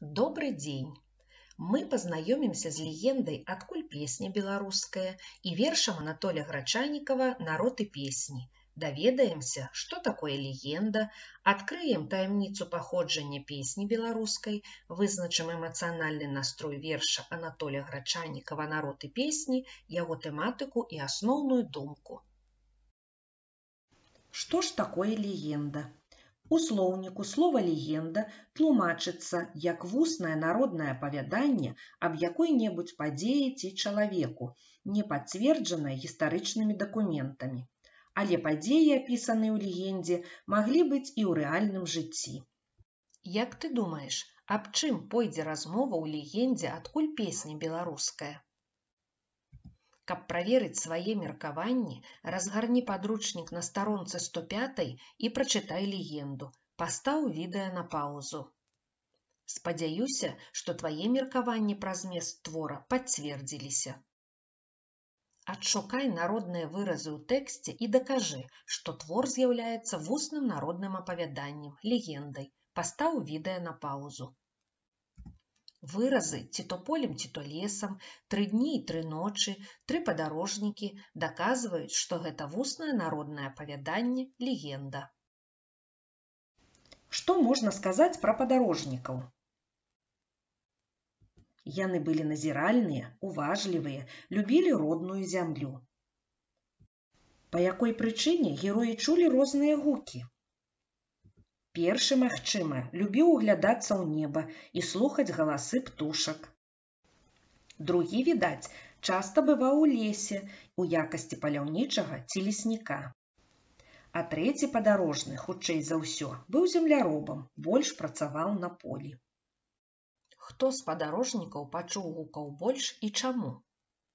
Добрый день! Мы познакомимся с легендой «Откуль песня белорусская» и вершем Анатолия Грачанникова «Народ и песни». Доведаемся, что такое легенда, открыем таямніцу паходжання песни белорусской, вызначым эмоциональный настрой верша Анатолия Грачанникова «Народ и песни», его тематику и основную думку. Что ж такое легенда? У слоўніку слова легенда тлумачыцца як вуснае народнае апавяданне аб якой-небудзь падзеі ці чалавеку, не пацверджанае гістарычнымі дакументамі. Але падзеі, апісаныя ў легендзе, маглі быць і ў рэальным жыцці. Як ты думаеш, аб чым пойдзе размова ў легендзе «Адкуль песня беларуская»? Каб праверыць свае меркаванні, разгарні падручнік на старонцы 105 і прачытай легенду. Пастаў відэа на паузу. Спадзяюся, што твае меркаванні пра змест твора пацвердзіліся. Адшукай народныя выразы ў тэксце і дакажы, што твор з'яўляецца вусным народным апавяданнем, легендай. Пастаў відэа на паузу. Выразы ці то полем, ці то лесам, 3 дні і 3 ночы, 3 падарожнікі даказваюць, што гэта вуснае народнае апавяданне, легенда. Што можна сказаць пра падарожнікаў? Яны былі назіральныя, уважлівыя, любілі родную зямлю. Па якой прычыне героі чулі розныя гукі? Першы, магчыма, любіў углядацца ў неба і слухаць галасы птушак. Другі, відаць, часта бываў у лесе у якасці паляўнічага ці лесніка. А трэці падарожны, хутчэй за ўсё, быў земляробам, больш працаваў на полі. Хто з падарожнікаў пачуў гукаў больш і чаму?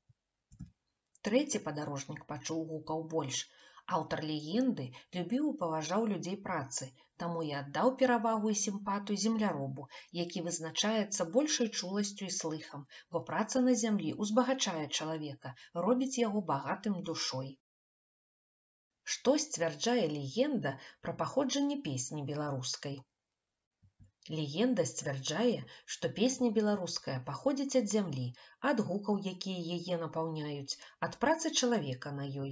Трэці падарожнік пачуў гукаў больш. Аўтар легенды любіў і паважаў людзей працы, таму і аддаў перавагу і сімпатыю земляробу, які вызначаецца большай чуласцю і слыхам, бо праца на зямлі узбагачае чалавека, робіць яго багатым душой. Што сцвярджае легенда пра паходжанне песні беларускай? Легенда сцвярджае, што песня беларуская паходзіць ад зямлі, ад гукаў, якія яе напаўняюць, ад працы чалавека на ёй.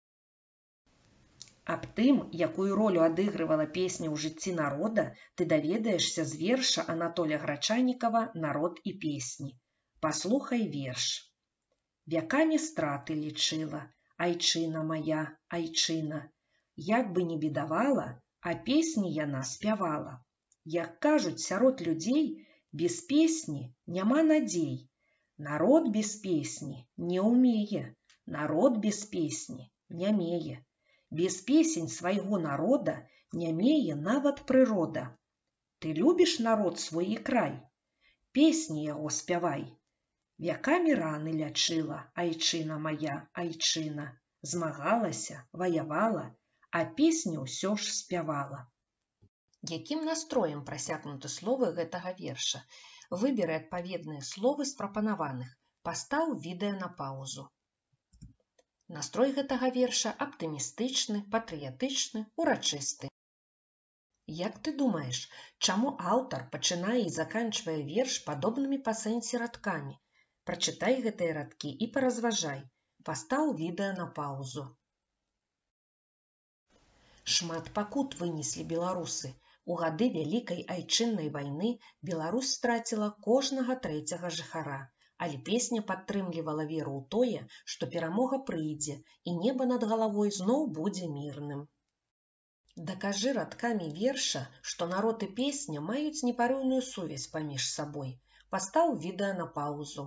Аб тым, якую ролю адыгрывала песня ў жыцці народа, ты даведаешся з верша Анатолія Грачанникова «Народ і песні». Паслухай верш. Вякамі страты лічыла, айчына мая, айчына. Як бы не бедавала, а песні яна спявала. Як кажуць сярод людзей, без песні няма надзей. Народ без песні не ўмее, народ без песні не мее. Без песень свайго народа не мее нават прырода. Ты любіш народ свой і край? Песні яго спявай. Вякамі раны лячыла, айчына мая, айчына. Змагалася, ваявала, а песню ўсё ж спявала. Якім настроем прасякнуты словы гэтага верша? Выберы адпаведныя словы з прапанаваных. Пастаў відэа на паузу. Настрой гэтага верша аптымістычны, патрыятычны, урачысты. Як ты думаеш, чаму аўтар пачынае і заканчвае верш падобнымі па сэнсе радкамі? Прачытай гэтыя радкі і паразважай. Пастаў відэа на паузу. Шмат пакут вынеслі беларусы. У гады вялікай айчыннай вайны Беларусь страціла кожнага 3-го жыхара. Але песня падтрымлівала веру ў тое, што перамога прыйдзе, і неба над галавой зноў будзе мірным. Дакажы радкамі верша, што народ і песня маюць непарыўную сувязь паміж сабой. Пастаў відэа на паузу.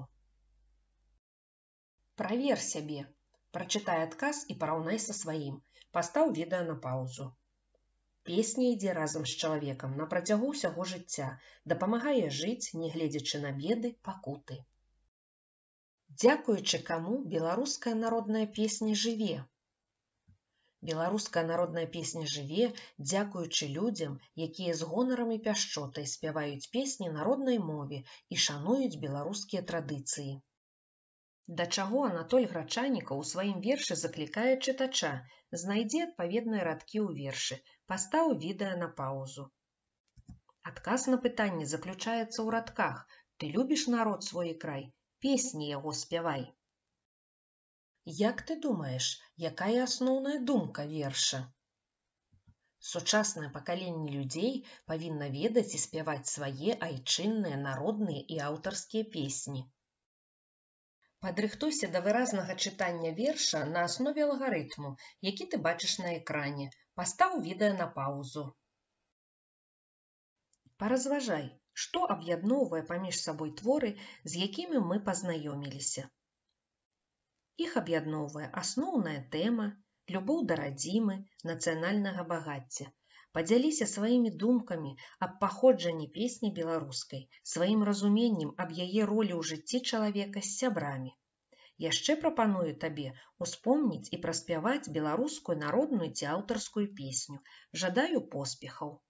Правер сябе. Прачытай адказ і параўнай са сваім. Пастаў відэа на паузу. Песня ідзе разам з чалавекам на працягу ўсяго жыцця, дапамагае жыць, не гледзячы на беды, пакуты. Дзякуючы каму беларуская народная песня жыве? Беларуская народная песня жыве, дзякуючы людзям, якія з гонарам і пяшчотай спяваюць песні на роднай мове і шануюць беларускія традыцыі. Да чаго Анатоль Грачаннікаў у сваім вершы заклікае чытача? Знайдзі адпаведныя радкі ў вершы. Пастаў відэа на паузу. Адказ на пытанне заключаецца ў радках: ты любіш народ свой і край, песні яго спявай. Як ты думаеш, якая асноўная думка верша? Сучаснае пакаленне людзей павінна ведаць і спяваць свае айчынныя, народныя і аўтарскія песні. Падрыхтуйся да выразнага чытання верша на аснове алгарытму, які ты бачыш на экране. Пастаў відэа на паўзу. Паразважай, што аб'ядноўвае паміж сабой творы, з якімі мы пазнаёміліся. Іх аб'ядноўвае асноўная тэма, любоў да радзімы, нацыянальнага багацця. Падзяліся сваімі думкамі аб паходжанні песні беларускай, сваім разуменнем аб яе ролі ў жыцці чалавека з сябрамі. Яшчэ прапаную табе успомніць і праспяваць беларускую народную ці аўтарскую песню. Жадаю поспехаў!